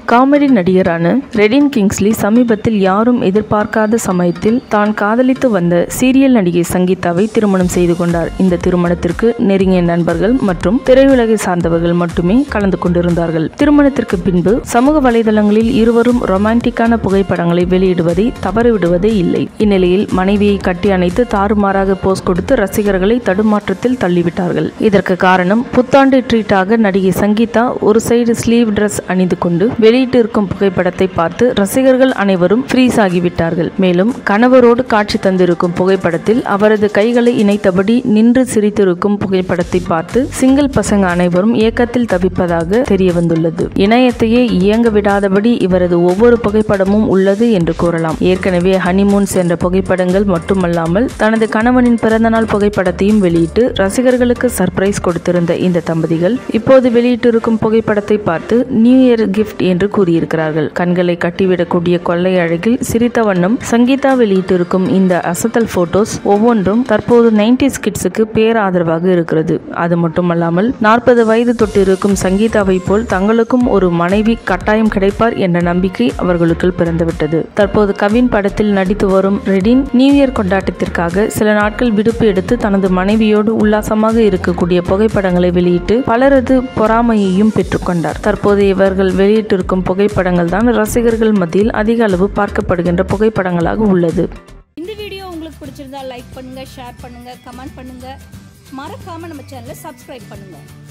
Comedy நடிகரான Redin Kingsley சமீபத்தில் யாரும் எதிர்பார்க்காத சமயத்தில் தான் காதலித்து வந்த சீரியல் நடிகை சங்கீதாவை திருமணம் செய்து கொண்டார். இந்த திருமணத்திற்கு நெருங்கிய நண்பர்கள் மற்றும் திரையுலகை சார்ந்தவர்கள் மட்டுமே கலந்து கொண்டிருந்தார்கள். திருமணத்திற்கு பின்பு சமூக வலைதளங்களில் இருவரும் ரொமான்டிக்கான புகைப்படங்களை வெளியிடுவதை தவறிவிடுவதே இல்லை. இந்நிலையில் மனைவியை கட்டி அணைத்து தாறுமாறாக போஸ் கொடுத்து ரசிகர்களை தடுமாற்றத்தில் தள்ளிவிட்டார்கள். இதற்கு காரணம் புத்தாண்டு ட்ரீட்டாக நடிகை சங்கீதா ஒரு சைடு ஸ்லீவ் டிரஸ் அணிந்து கொண்டு வெளியிட்டு இருக்கும் புகைப்படத்தை பார்த்து ரசிகர்கள் அனைவரும் ஃப்ரீஸ் ஆகிவிட்டார்கள். மேலும் கணவரோடு காட்சி தந்திருக்கும் புகைப்படத்தில் அவரது கைகளை இணைத்தபடி நின்று சிரித்திருக்கும் புகைப்படத்தை பார்த்து சிங்கிள் பசங்க அனைவரும் ஏக்கத்தில் தவிப்பதாக தெரிய வந்துள்ளது. இணையத்தையே இயங்க விடாதபடி இவரது ஒவ்வொரு புகைப்படமும் உள்ளது என்று கூறலாம். ஏற்கனவே ஹனிமூன் சென்ற புகைப்படங்கள் மட்டுமல்லாமல் தனது கணவனின் பிறந்தநாள் புகைப்படத்தையும் வெளியிட்டு ரசிகர்களுக்கு சர்ப்ரைஸ் கொடுத்திருந்த இந்த தம்பதிகள் இப்போது வெளியிட்டிருக்கும் புகைப்படத்தை பார்த்து நியூ இயர் கிஃப்ட் என்று கூறியிருக்கிறார்கள். கண்களை கட்டிவிடக்கூடிய கொள்ளை அழகில் சிரித்த வண்ணம் சங்கீதா வெளியிட்டிருக்கும் இந்த அசத்தல் போட்டோஸ் ஒவ்வொன்றும் தற்போது 90s கிட்ஸுக்கு பேராதரவாக இருக்கிறது. அது மட்டுமல்லாமல் 40 வயது தொட்டிருக்கும் சங்கீதாவை போல் தங்களுக்கும் ஒரு மனைவி கட்டாயம் கிடைப்பார் என்ற நம்பிக்கை அவர்களுக்குள் பிறந்துவிட்டது. தற்போது கவின் படத்தில் நடித்து வரும் ரெடின் நியூ இயர் கொண்டாட்டத்திற்காக சில நாட்கள் விடுப்பு எடுத்து தனது மனைவியோடு உல்லாசமாக இருக்கக்கூடிய புகைப்படங்களை வெளியிட்டு பலரது பொறாமையையும் பெற்றுக்கொண்டார். தற்போது இவர்கள் வெளியிட்டிருக்கும் புகைப்படங்கள் தான் ரசிகர்கள் மத்தியில் அதிக அளவு பார்க்கப்படுகின்ற புகைப்படங்களாக உள்ளது. இந்த வீடியோ உங்களுக்கு பிடிச்சிருந்தா லைக் பண்ணுங்க, ஷேர் பண்ணுங்க, கமெண்ட் பண்ணுங்க. மறக்காம நம்ம சேனலை சப்ஸ்கிரைப் பண்ணுங்க.